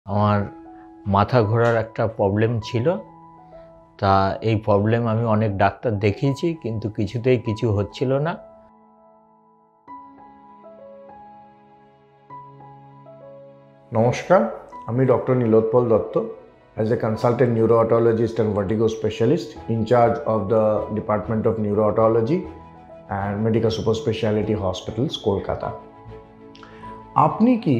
আমার মাথা ঘোরার একটা প্রবলেম ছিল। তা এই প্রবলেম আমি অনেক ডাক্তার দেখিয়েছি, কিন্তু কিছুতেই কিছু হচ্ছিল না। নমস্কার, আমি doctor Nilotpal Dutta, as a consultant neuro-otologist and vertigo specialist in charge of the Department of Neuro-Otology and Medica Superspecialty Hospitals, Kolkata. আপনি কি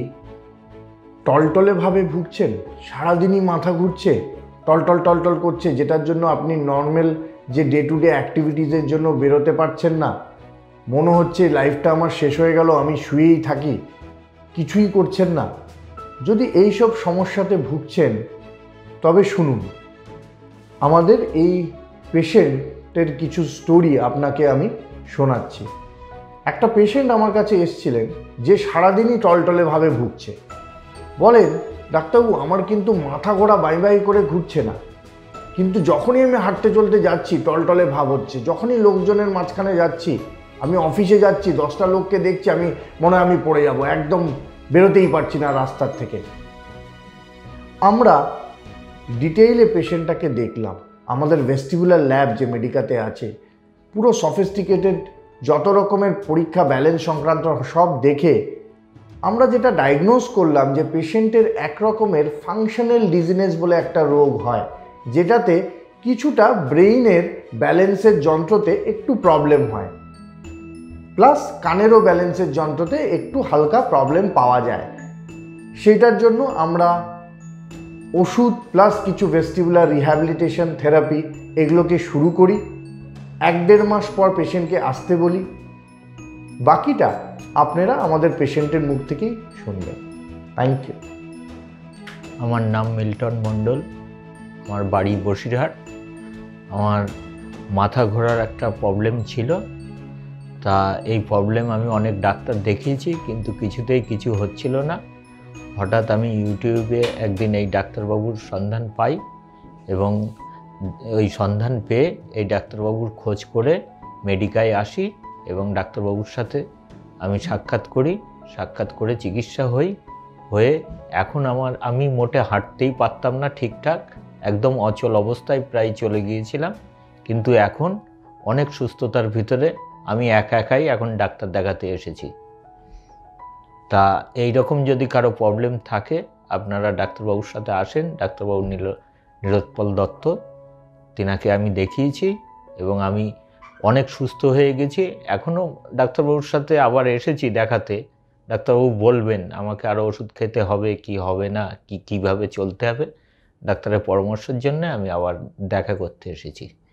টলটলে ভাবে ভুগছেন? সারাদিনই মাথা ঘুরছে, টলটল করছে, যেটার জন্য আপনি নর্মাল যে ডে টু ডে অ্যাক্টিভিটিসের জন্য বেরোতে পারছেন না? মনে হচ্ছে লাইফটা আমার শেষ হয়ে গেল, আমি শুয়েই থাকি, কিছুই করছেন না। যদি এই সব সমস্যাতে ভুগছেন তবে শুনুন, আমাদের এই পেশেন্টের কিছু স্টোরি আপনাকে আমি শোনাচ্ছি। একটা পেশেন্ট আমার কাছে এসেছিলেন যে সারাদিনই টলটলে ভাবে ভুগছে। বলেন, ডাক্তারবাবু আমার কিন্তু মাথা ঘোরা বাই করে ঘুরছে না, কিন্তু যখনই আমি হাঁটতে চলতে যাচ্ছি টলটলে ভাব হচ্ছে, যখনই লোকজনের মাঝখানে যাচ্ছি, আমি অফিসে যাচ্ছি, 10টা লোককে দেখছি, আমি মনে হয় আমি পড়ে যাব, একদম বেরোতেই পারছি না রাস্তার থেকে। আমরা ডিটেইলে পেশেন্টটাকে দেখলাম। আমাদের ভেস্টিবুলার ল্যাব যে মেডিকাতে আছে, পুরো সফিস্টিকেটেড যত রকমের পরীক্ষা ব্যালেন্স সংক্রান্ত সব দেখে আমরা যেটা ডায়াগনোজ করলাম যে পেশেন্টের এক রকমের ফাংশনাল ডিজিনেস বলে একটা রোগ হয়, যেটাতে কিছুটা ব্রেইনের ব্যালেন্সের যন্ত্রতে একটু প্রবলেম হয়, প্লাস কানেরও ব্যালেন্সের যন্ত্রতে একটু হালকা প্রবলেম পাওয়া যায়। সেটার জন্য আমরা ওষুধ প্লাস কিছু ভেস্টিবুলার রিহ্যাবিলিটেশন থেরাপি এগুলোকে শুরু করি। 1-1.5 মাস পর পেশেন্টকে আসতে বলি। বাকিটা আপনারা আমাদের পেশেন্টের মুখ থেকেই শুনবেন। Thank you. আমার নাম মিল্টন মণ্ডল, আমার বাড়ি বসিরহাট। আমার মাথা ঘোরার একটা প্রবলেম ছিল। তা এই প্রবলেম আমি অনেক ডাক্তার দেখিয়েছি, কিন্তু কিছুতেই কিছু হচ্ছিল না। হঠাৎ আমি ইউটিউবে একদিন এই ডাক্তারবাবুর সন্ধান পাই, এবং ওই সন্ধান পেয়ে এই ডাক্তারবাবুর খোঁজ করে মেডিকায় আসি, এবং ডাক্তারবাবুর সাথে আমি সাক্ষাৎ করে চিকিৎসা হয়ে এখন আমি মোটে হাঁটতেই পারতাম না ঠিকঠাক, একদম অচল অবস্থায় প্রায় চলে গিয়েছিলাম। কিন্তু এখন অনেক সুস্থতার ভিতরে আমি একাই এখন ডাক্তার দেখাতে এসেছি। তা এই রকম যদি কারো প্রবলেম থাকে, আপনারা ডাক্তারবাবুর সাথে আসেন। ডাক্তারবাবু নীলোৎপল দত্ত, তিনাকে আমি দেখিয়েছি এবং আমি অনেক সুস্থ হয়ে গেছি। এখনও ডাক্তারবাবুর সাথে আবার এসেছি দেখাতে। ডাক্তারবাবু বলবেন আমাকে আরও ওষুধ খেতে হবে কি হবে না, কীভাবে চলতে হবে, ডাক্তারের পরামর্শের জন্য আমি আবার দেখা করতে এসেছি।